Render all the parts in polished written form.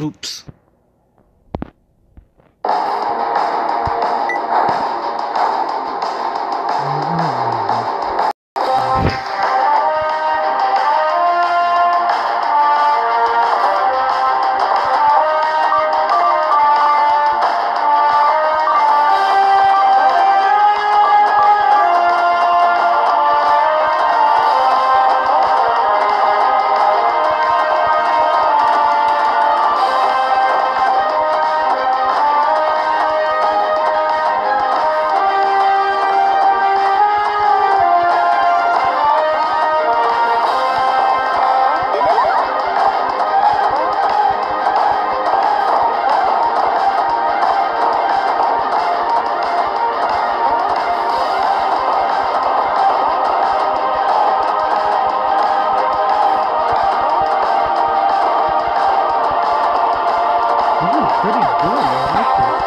Oops. Pretty good, I like this.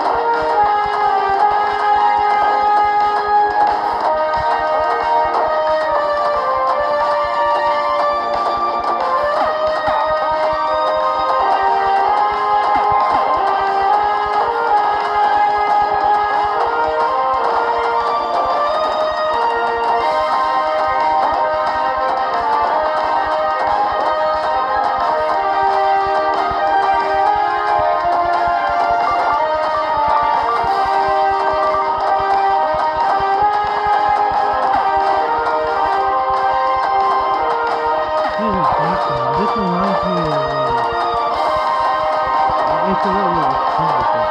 This reminds me of it's a little pixelated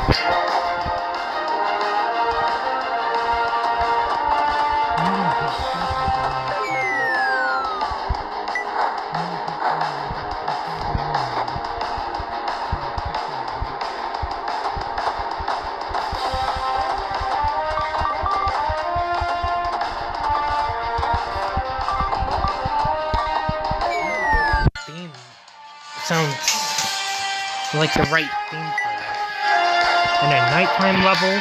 Theme sounds like the right theme for that. And a nighttime level.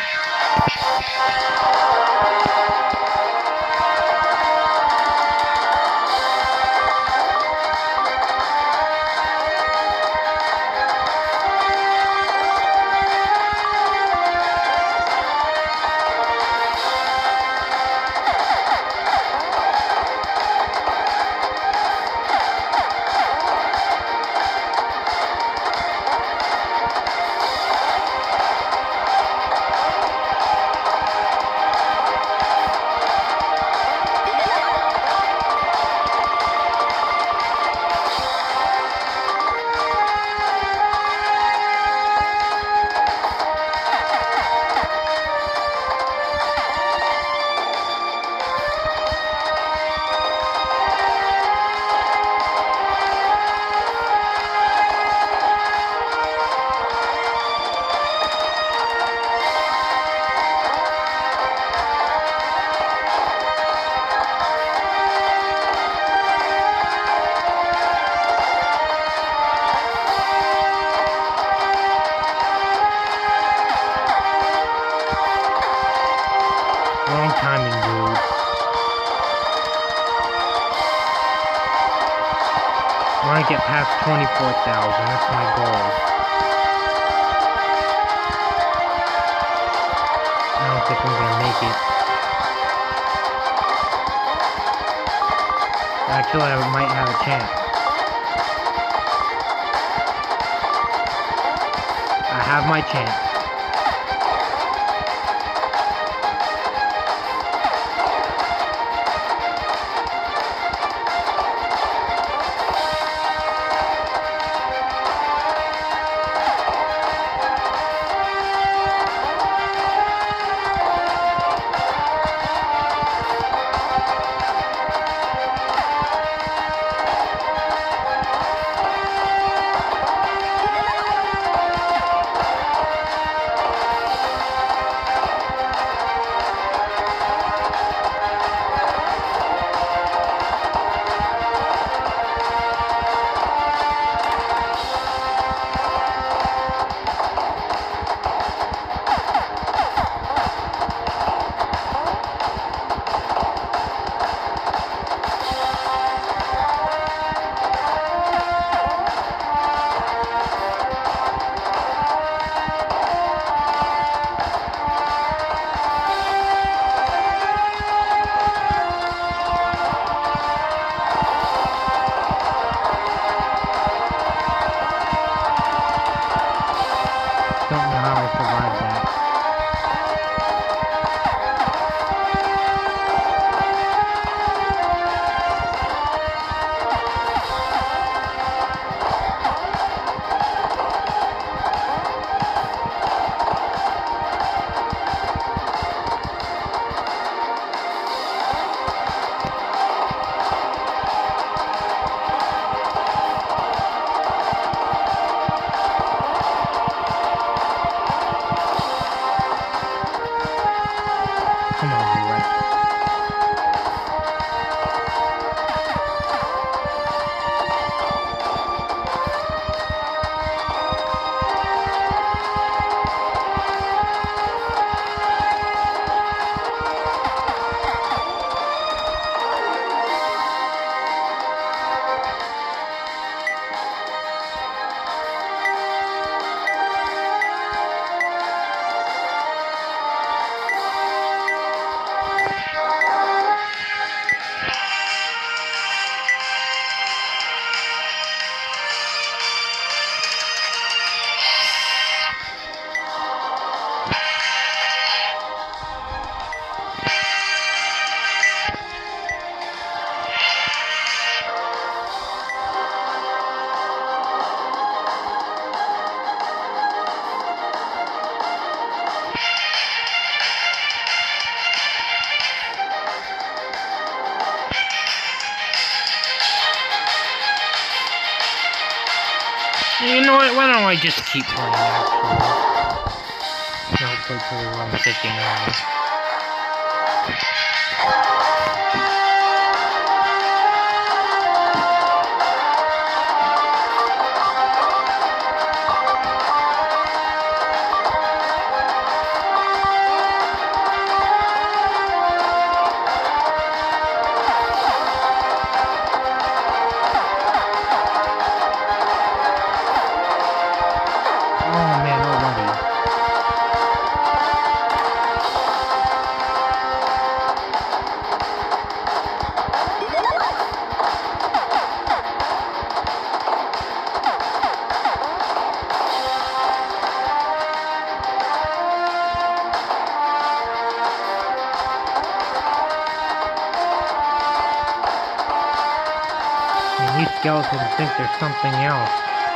Wrong timing, dude. I want to get past 24,000. That's my goal. I don't think I'm gonna make it. Actually, I might have a chance. I have my chance. Don't know how I survived that. Come on, you right. You know what? Why don't I just keep playing, actually? Don't play till around 59. These skeletons think there's something else.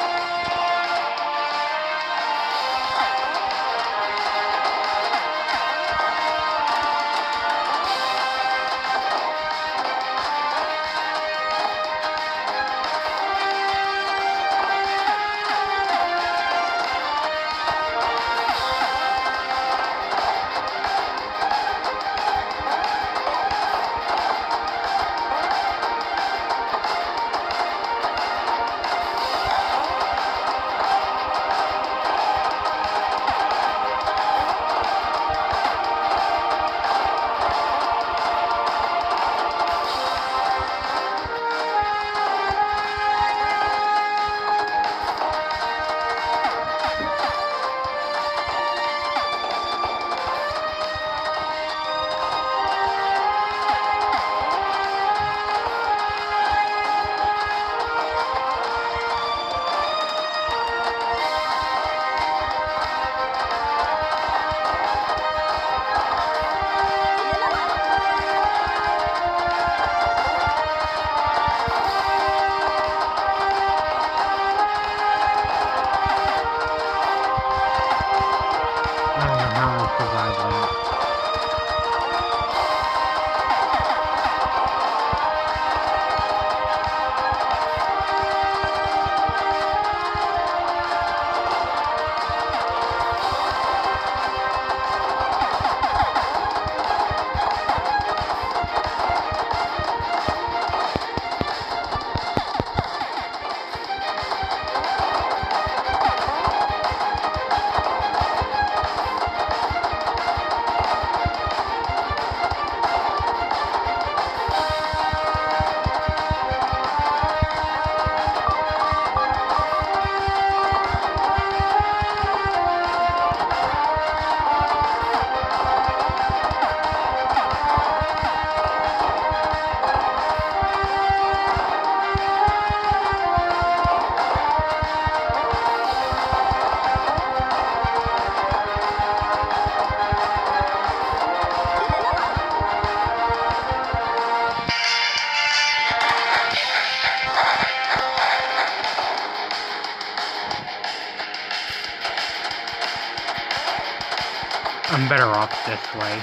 I'm better off this way.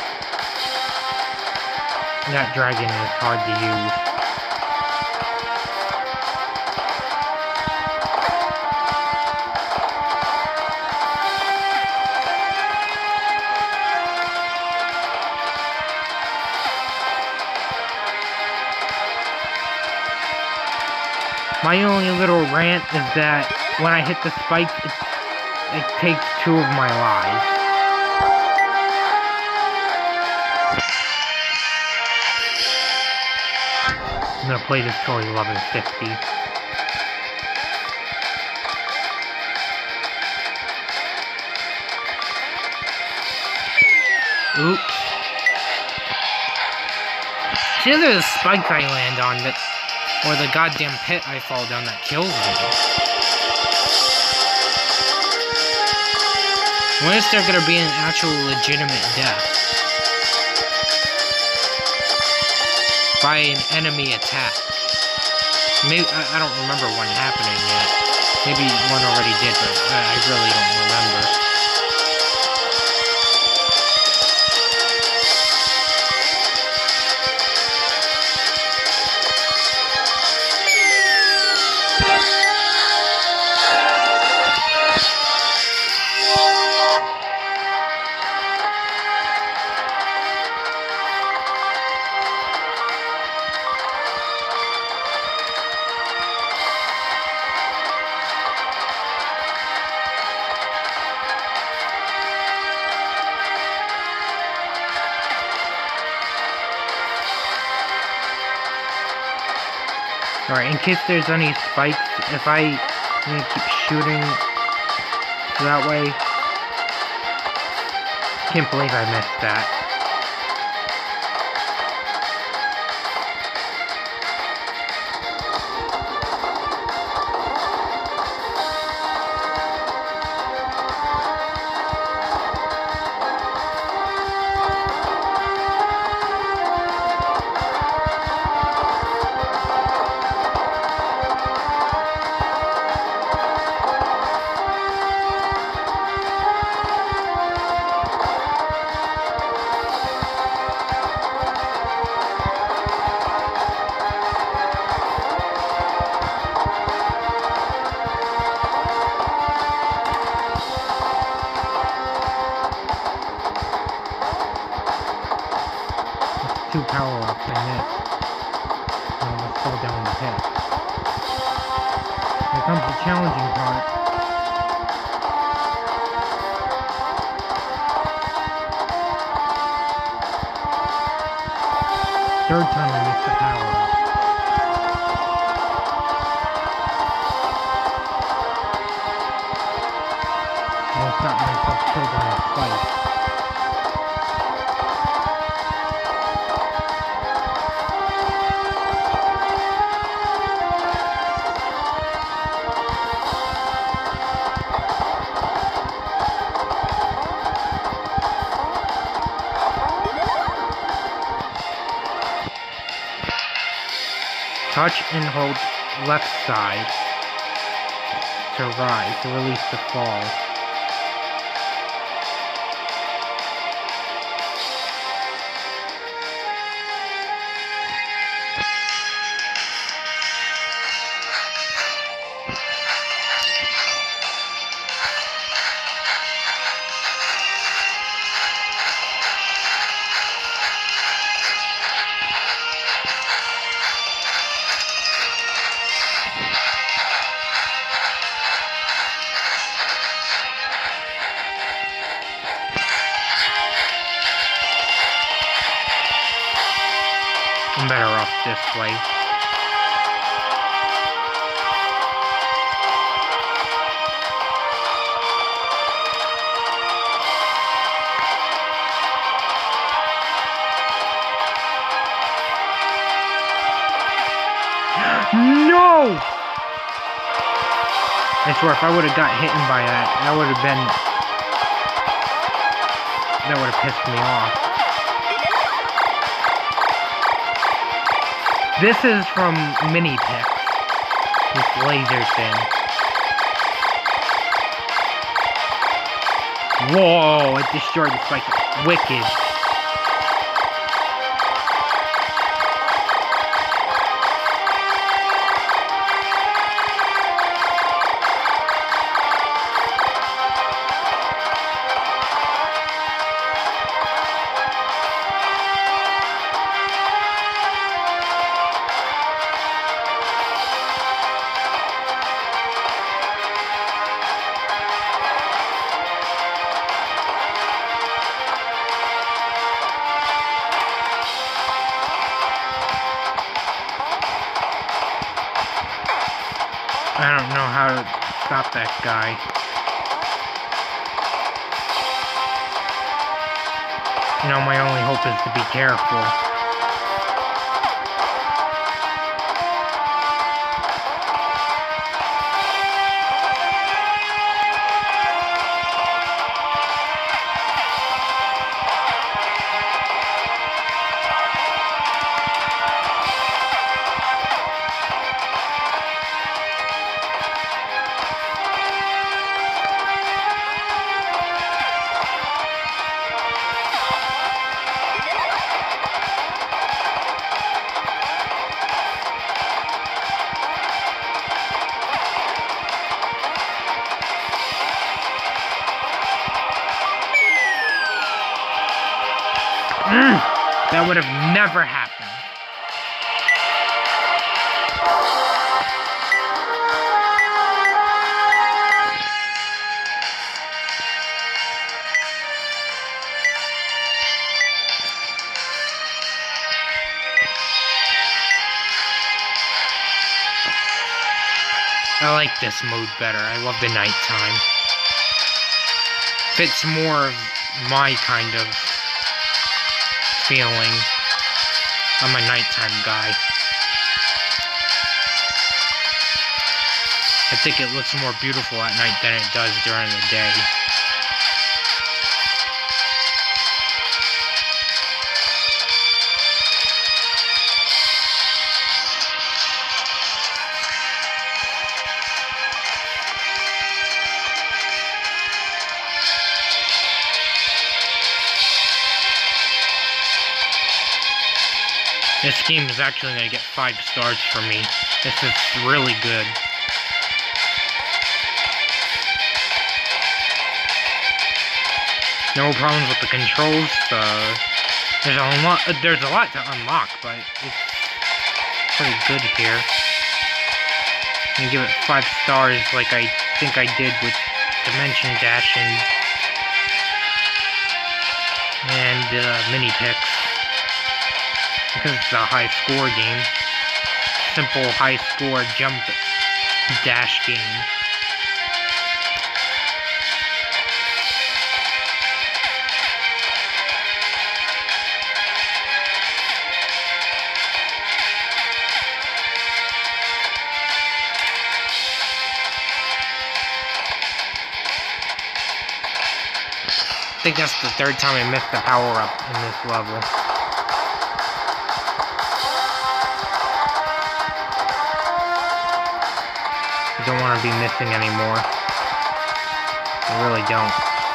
That dragon is hard to use. My only little rant is that when I hit the spikes, it takes 2 of my lives. I'm gonna play this till 11:50. Oops. See, there's the spikes I land on that, or the goddamn pit I fall down that kills me. When is there gonna be an actual legitimate death? By an enemy attack. Maybe I don't remember one happening yet. Maybe one already did, but I really don't remember. Alright, in case there's any spikes, if I keep shooting that way. Can't believe I missed that. Two power-ups in this. And almost fall down the pit. Here comes the challenging part. Third time I missed the power-up. Almost got myself killed on it twice. Touch and hold left side to rise to release the fall. I'm better off this way. No! I swear, if I would have got hit by that, that would have pissed me off. This is from Mini Pix. This laser thing. Whoa, it destroyed the spike. Wicked. I don't know how to stop that guy. You know, my only hope is to be careful. That would have never happened. I like this mode better. I love the nighttime. Fits more of my kind of feeling. I'm a nighttime guy. I think it looks more beautiful at night than it does during the day. This game is actually going to get 5 stars for me. This is really good. No problems with the controls. There's a lot to unlock, but it's pretty good here. I'm gonna give it 5 stars, like I think I did with Dimension Dash and Mini Pix. Because it's a high score game. Simple high score jump dash game. I think that's the 3rd time I missed the power-up in this level. I don't want to be missing anymore. I really don't.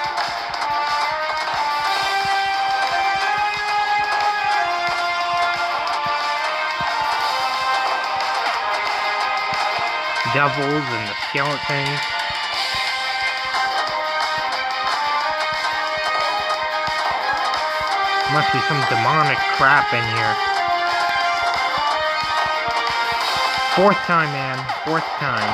Devils and the skeletons. Must be some demonic crap in here. 4th time, man. 4th time.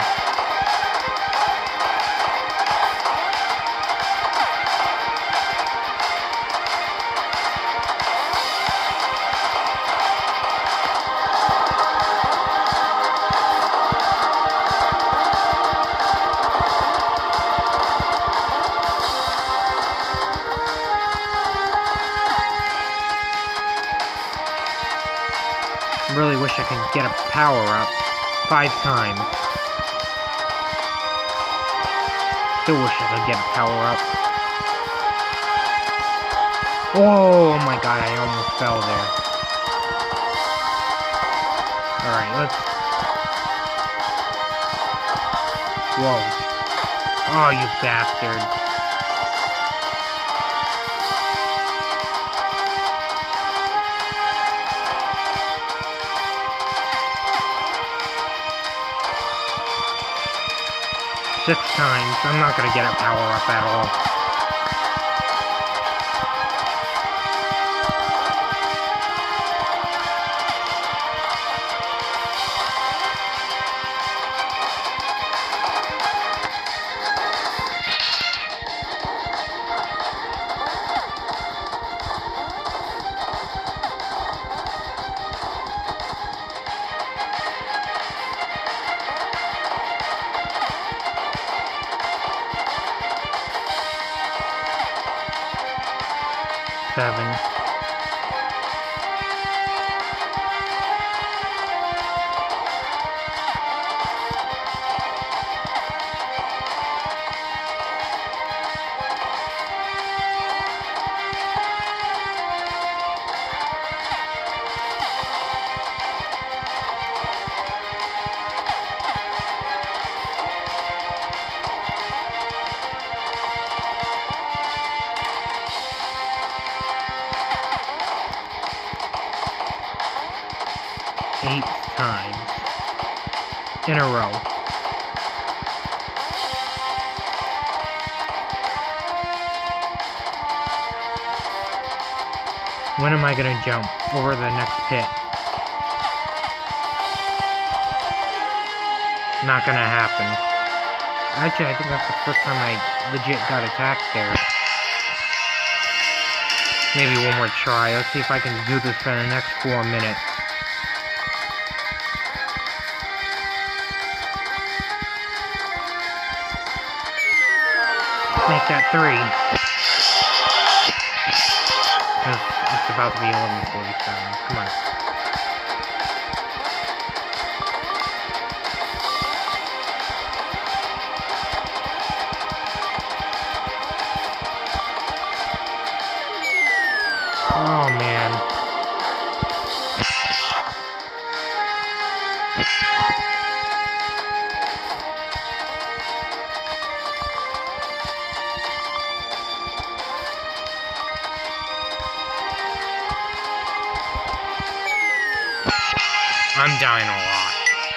Really wish I could get a power-up 5 times. Still wish I could get a power-up. Oh my god, I almost fell there. Alright, let's... Whoa. Oh, you bastard. Six times. I'm not gonna get a power-up at all. Seven. Eight times in a row. When am I gonna jump over the next pit? Not gonna happen. Actually, I think that's the first time I legit got attacked there. Maybe one more try. Let's see if I can do this for the next 4 minutes. make that 3. 'Cause it's about to be 11:47. Come on. Oh man. I'm dying a lot.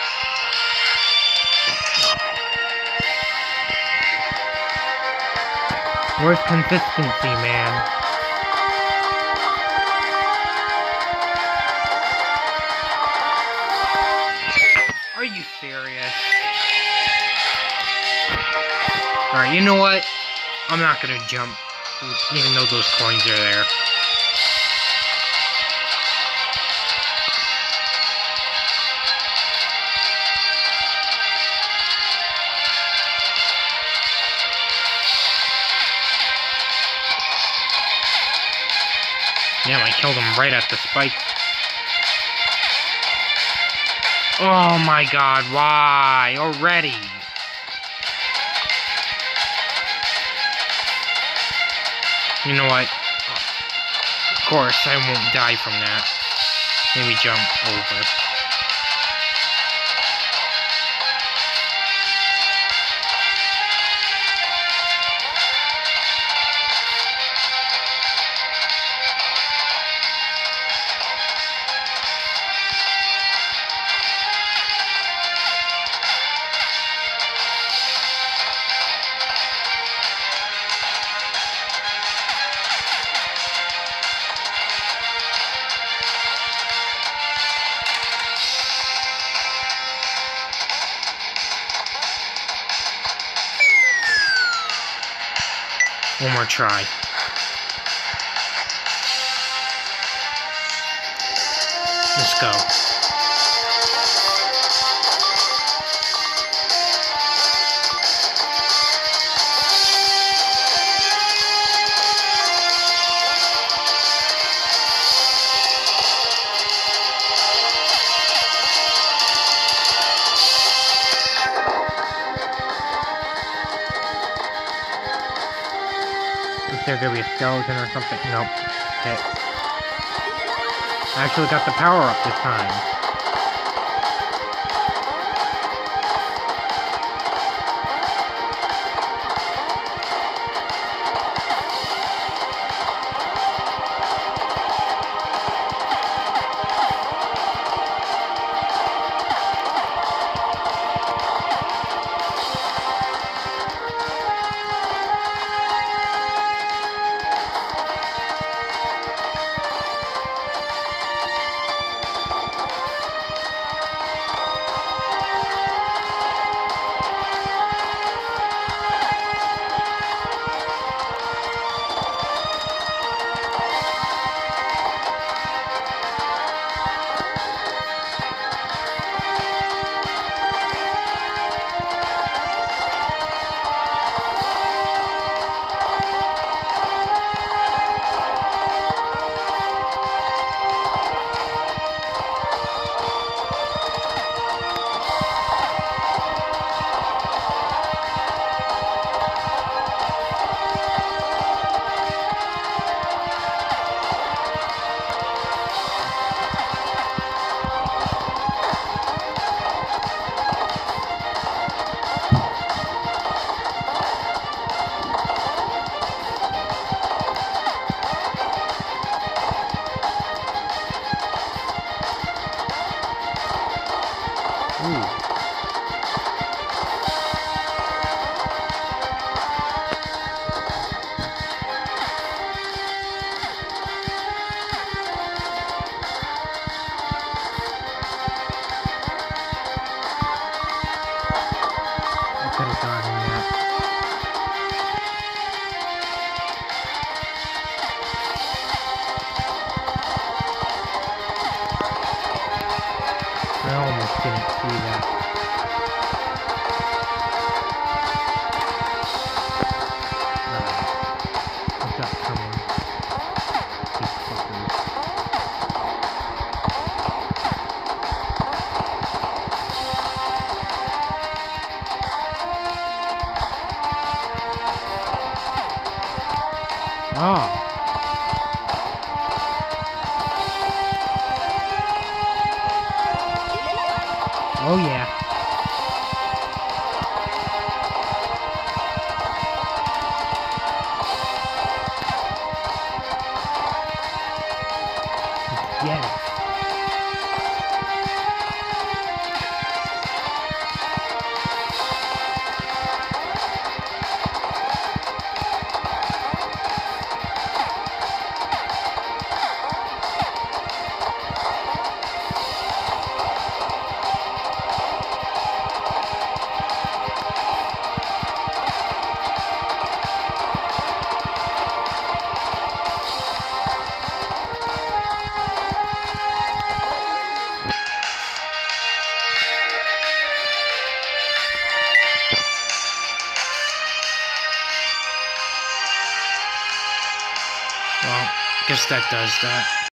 Where's consistency, man? Are you serious? Alright, you know what? I'm not gonna jump, even though those coins are there. Damn, I killed him right at the spike. Oh my god, why? Already? You know what? Of course, I won't die from that. Maybe jump over. One more try. Let's go. Is there gonna be a skeleton or something? Nope. Okay. I actually got the power up this time. Could have gotten that. I almost didn't see that. Oh. Oh yeah. Yes. Well, guess that does that.